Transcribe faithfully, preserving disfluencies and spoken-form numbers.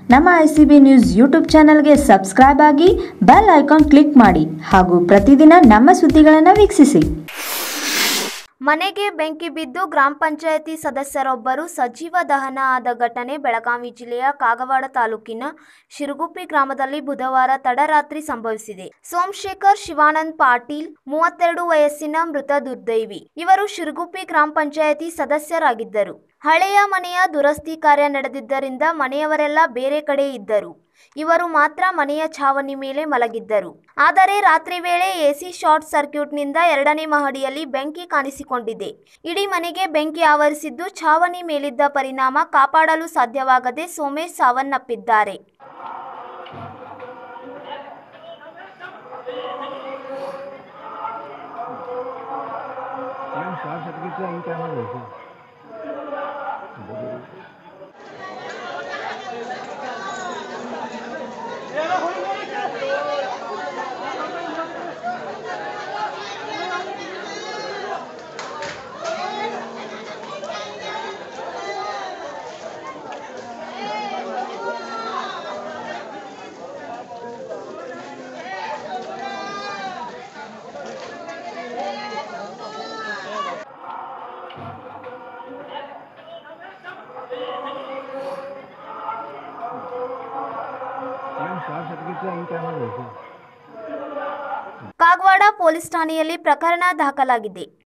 ನಮ್ಮ ICB news YouTube ಚಾನೆಲ್ಗೆ subscribe ಆಗಿ ಬೆಲ್ ಐಕಾನ್ ಕ್ಲಿಕ್ ಮಾಡಿ ಹಾಗೂ ಪ್ರತಿದಿನ ನಮ್ಮ ಸುದ್ದಿಗಳನ್ನು ವೀಕ್ಷಿಸಿ. ಮನೆಗೆ ಬೆಂಕಿ ಬಿದ್ದು ಗ್ರಾಮ ಪಂಚಾಯಿತಿ ಸದಸ್ಯರೊಬ್ಬರು ಸಜೀವ ದಹನ ಆದ ಘಟನೆ ಬೆಳಗಾವಿ ಜಿಲ್ಲೆಯ ಕಾಗವಾಡ ತಾಲೂಕಿನ ಶಿರಗುಪ್ಪಿ ಗ್ರಾಮದಲ್ಲಿ ಬುಧವಾರ ತಡರಾತ್ರಿ ಸಂಭವಿಸಿದೆ. ಸೋಮಶೇಖರ್ ಶಿವಾನಂದ್ ಪಾಟೀಲ್ ಮೂವತ್ತೆರಡು ವಯಸ್ಸಿನ ಮೃತ ದುರ್ದೈವಿ. ಇವರು ಶಿರಗುಪ್ಪಿ ಗ್ರಾಮ ಪಂಚಾಯಿತಿ ಸದಸ್ಯರಾಗಿದ್ದರು. ಹಳೆಯ ಮನೆಯ ದುರಸ್ತಿ ಕಾರ್ಯ ನಡೆದಿದ್ದರಿಂದ ಮನೆಯವರೆಲ್ಲ ಬೇರೆ ಕಡೆ ಇದ್ದರು. ಇವರು ಮಾತ್ರ ಮನೆಯ ಛಾವಣಿ ಮೇಲೆ ಮಲಗಿದ್ದರು. ಆದರೆ ರಾತ್ರಿ ವೇಳೆ ಎಸಿ ಶಾರ್ಟ್ ಸರ್ಕ್ಯೂಟ್ನಿಂದ ಎರಡನೇ ಮಹಡಿಯಲ್ಲಿ ಬೆಂಕಿ ಕಾಣಿಸಿಕೊಂಡಿದೆ. ಇಡೀ ಮನೆಗೆ ಬೆಂಕಿ ಆವರಿಸಿದ್ದು ಛಾವಣಿ ಮೇಲಿದ್ದ ಪರಿಣಾಮ ಕಾಪಾಡಲು ಸಾಧ್ಯವಾಗದೆ ಸೋಮೇಶ್ ಸಾವನ್ನಪ್ಪಿದ್ದಾರೆ. ಕಾಗವಾಡ ಪೊಲೀಸ್ ಠಾಣೆಯಲ್ಲಿ ಪ್ರಕರಣ ದಾಖಲಾಗಿದೆ.